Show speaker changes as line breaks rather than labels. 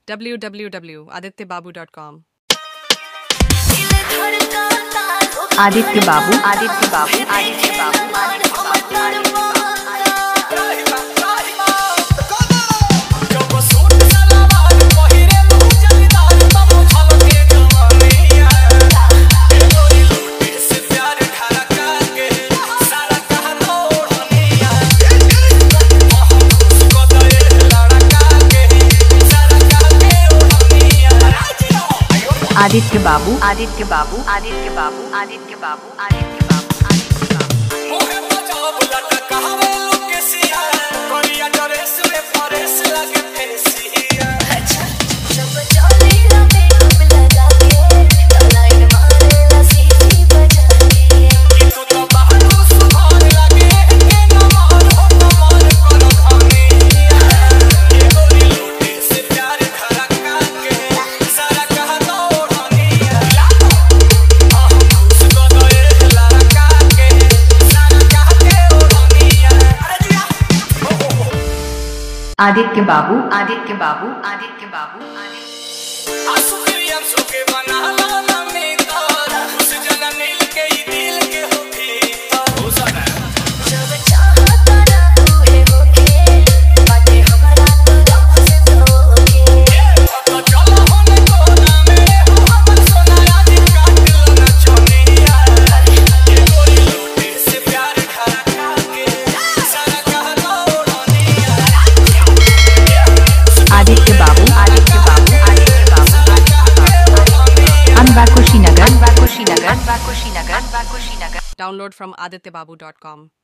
www.adityababu.com.
Aditya बाबू आदित्य बाबू आदित्य बाबू आदित्य बाबू आदित्य बाबू आदित्य बाबू आदित्य बाबू आदित्य बाबू आदित्य बाबू आदित्य बाबू आदित्य बाबू आदित्य बाबू आदित्य बाबू आदित्य बाबू अनवा कुशीनगर
Download from adityababu.com.